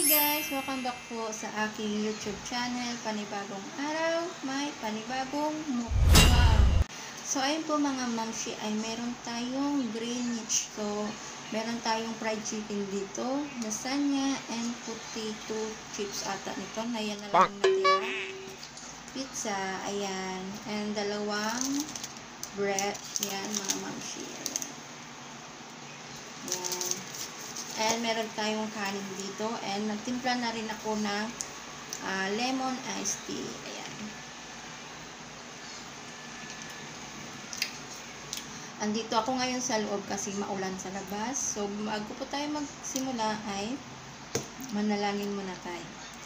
guys! Welcome back po sa aking YouTube channel. Panibagong araw, may panibagong mukbang. So, ayun po mga mamshi, ay meron tayong Greenwich. So, meron tayong fried chicken dito, lasagna, and potato chips ata nito. Na yan na lang natira. Pizza, ayan. And dalawang bread. Yan mga mamshi. Ayan. Ayan. And meron tayong kanin dito. And nagtimpla na rin ako ng lemon iced tea. Ayan. Andito ako ngayon sa loob kasi maulan sa labas. So, bago po tayo magsimula ay manalangin muna tayo.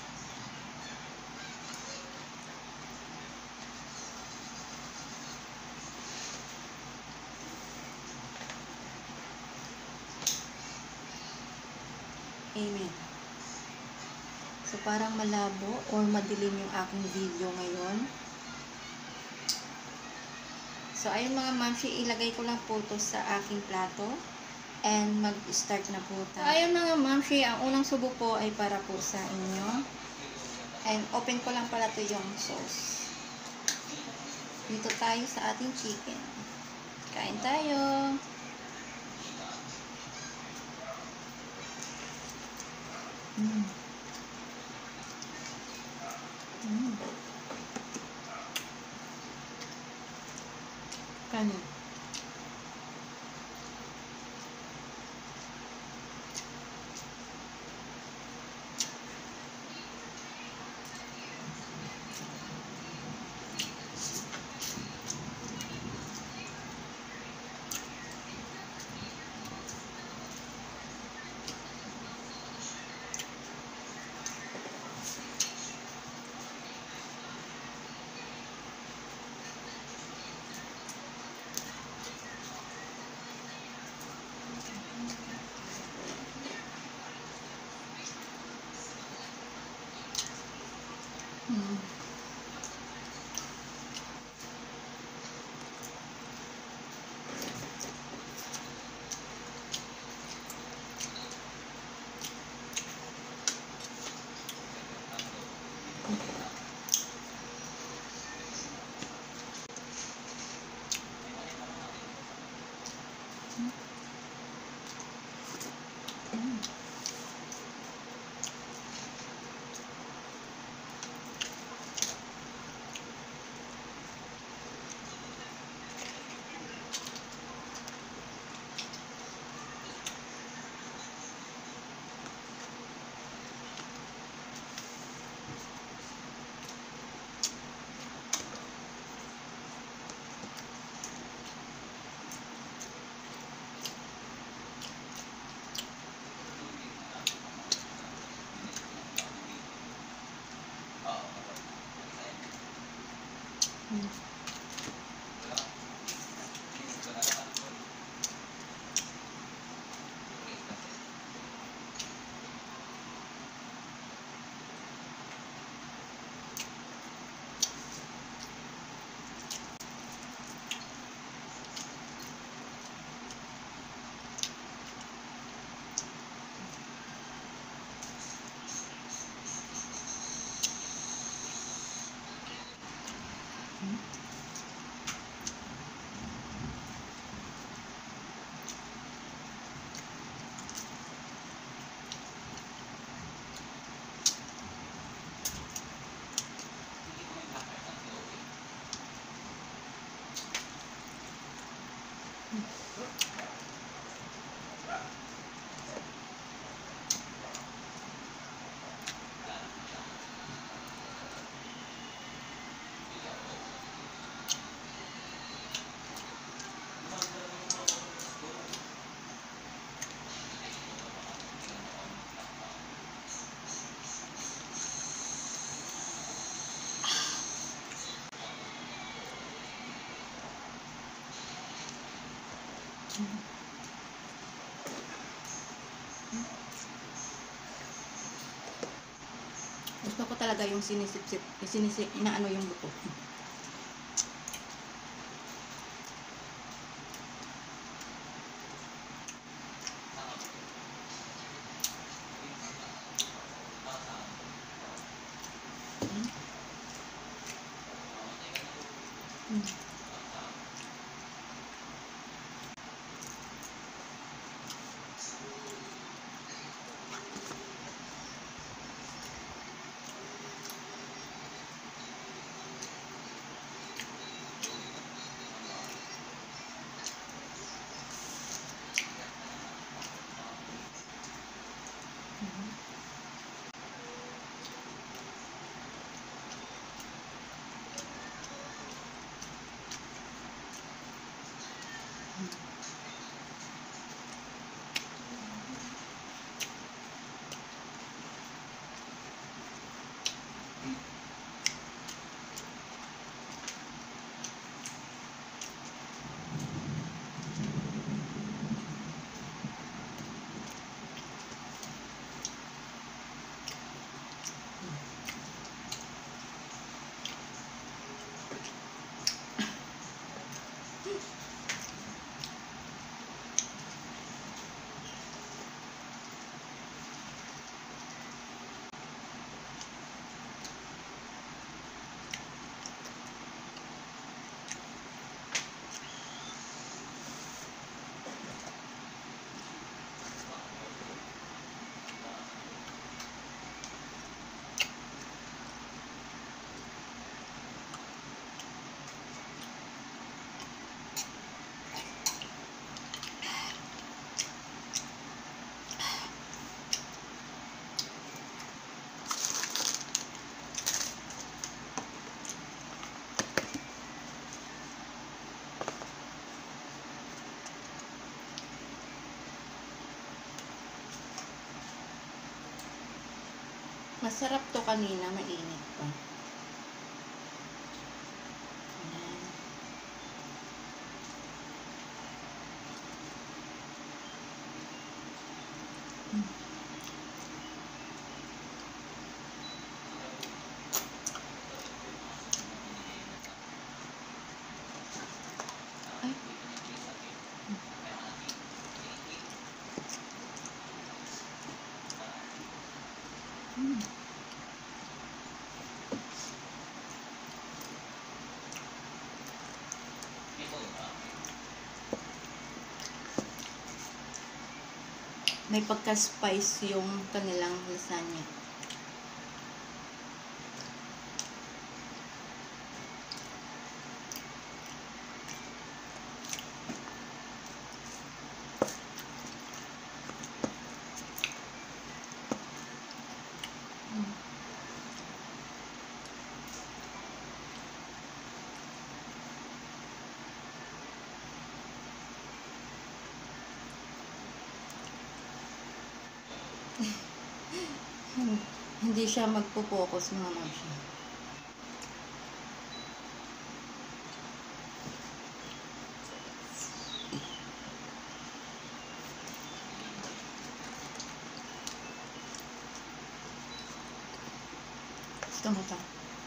Amen. So, parang malabo or madilim yung aking video ngayon. So, ayun mga mamshi, ilagay ko lang po ito sa aking plato. And mag-start na po tayo. So, ayun mga mamshi, ang unang subo po ay para po sa inyo. And open ko lang pala ito yung sauce. Dito tayo sa ating chicken. Kain tayo. Kanin. Gusto ko talaga yung sinisip-sip, inaano yung buto. Masarap to kanina, mainit pa. Ayan. Ay. May pagka-spice yung kanilang lasagna. Hindi siya magpo-focus, mga mamsi. Gusto mo ito?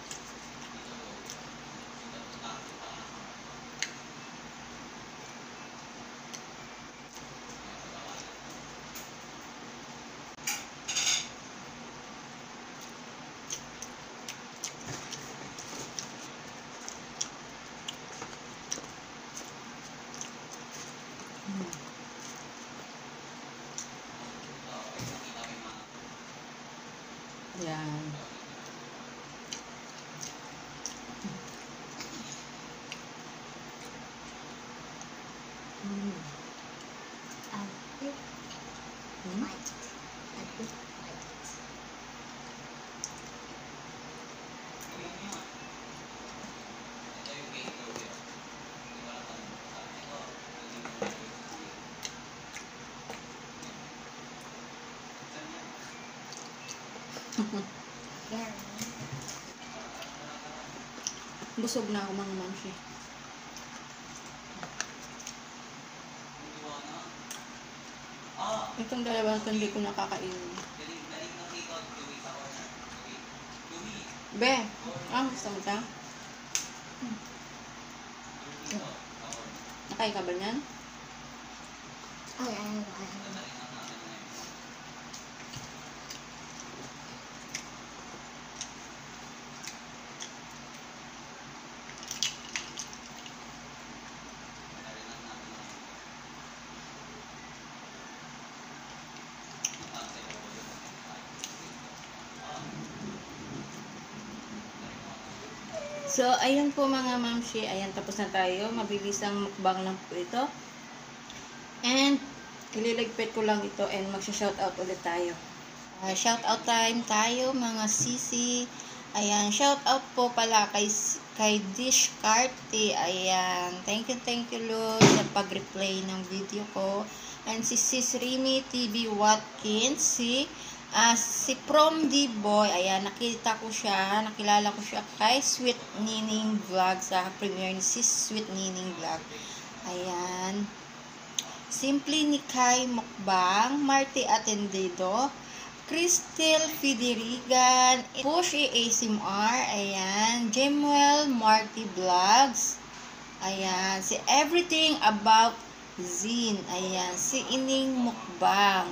Yan. Busog na ako, mga mamsi. Itong dalawang ito hindi ko nakakainin. Be, gusto mo ito? Nakain ka ba niyan? So, ayun po mga mamshi. Ayan, tapos na tayo. Mabilis ang mukbang lang po ito. And, ililigpit ko lang ito and magsha-shoutout ulit tayo. Shout out time tayo mga sisi. Ayan, shout out po pala kay Dishcarte. Ayan, thank you Lord sa pag-replay ng video ko. And si Sis Rimi TV Watkins, si Prom D Boy, ayan, nakilala ko siya kay Sweet Nining Vlog, sa premiere ni Sis Sweet Nining Vlog. Ayan, Simply ni Kai Mukbang, Marty Atendido, Cristel Fiderigan, Pushi ASMR, ayan, Jemuel Marty Vlogs, ayan, si Everything About Zin, ayan, si Ining Mukbang.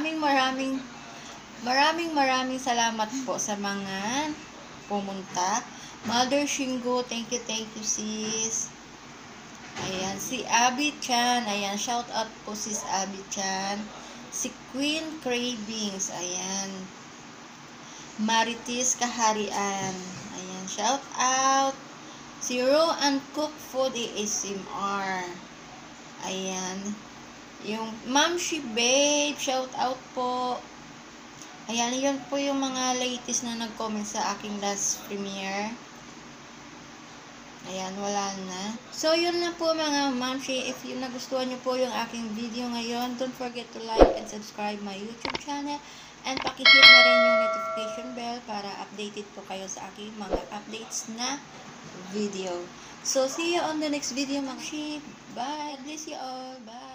Maraming salamat po sa mga pumunta. Mother Shingo, thank you sis. Ayan, si Abby Chan, ayan, shout out po sis Abby Chan. Si Queen Cravings, ayan, Maritis Kaharian, ayan, shout out. Si Raw and Cook Food ASMR, ayan, yung Mamshi Babe, shout out po. Ayan, yun po yung mga latest na nag-comment sa aking last premiere. Ayan, wala na. So, yun na po mga mamshi. If yun nagustuhan nyo po yung aking video ngayon, don't forget to like and subscribe my YouTube channel. And pakihit na rin yung notification bell para updated po kayo sa aking mga updates na video. So, see you on the next video, mamshi. Bye. God bless you all. Bye.